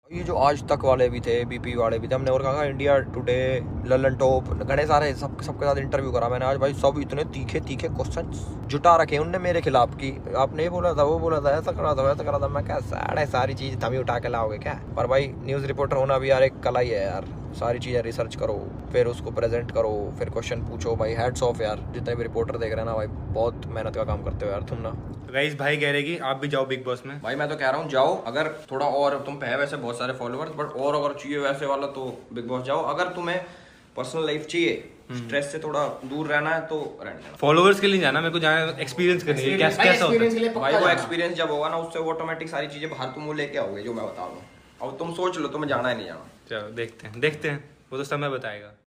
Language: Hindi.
ये जो आज तक वाले भी थे, बीपी वाले भी थे, हमने और कहा इंडिया टुडे, ललन टॉप, घने सारे सबके साथ इंटरव्यू करा मैंने आज भाई। सब इतने तीखे तीखे क्वेश्चन जुटा रखे उनने मेरे खिलाफ की, आपने ये बोला था, वो बोला था, ऐसा करा था, वैसा करा था। मैं क्या सारी चीज थमी उठा के लाओगे क्या? पर भाई न्यूज़ रिपोर्टर होना भी यार एक कला ही है यार। सारी चीज़ें रिसर्च करो, फिर उसको प्रेजेंट करो, फिर क्वेश्चन पूछो। भाई हेड्स ऑफ यार, जितने भी रिपोर्टर देख रहे हैं ना भाई, बहुत मेहनत का काम करते हो यार तुम ना। गाइस भाई कह रहे कि आप भी जाओ बिग बॉस में। भाई मैं तो कह रहा हूँ जाओ, अगर थोड़ा और तुम पे है वैसे बहुत सारे फॉलोअर्स, बट और अगर चाहिए वैसे वाला तो बिग बॉस जाओ। अगर तुम्हें पर्सनल लाइफ चाहिए, स्ट्रेस से थोड़ा दूर रहना है तो रहने देना। फॉलोअर्स के लिए जाना, मेरे को जाना एक्सपीरियंस करनी है कैसा होता है भाई। वो एक्सपीरियंस जब होगा ना, उससे ऑटोमेटिक सारी चीजें बाहर तुम वो लेके आओगे जो मैं बता रहा हूँ। अब तुम सोच लो तुम्हें जाना है नहीं जाना। चलो देखते हैं वो तो समय बताएगा।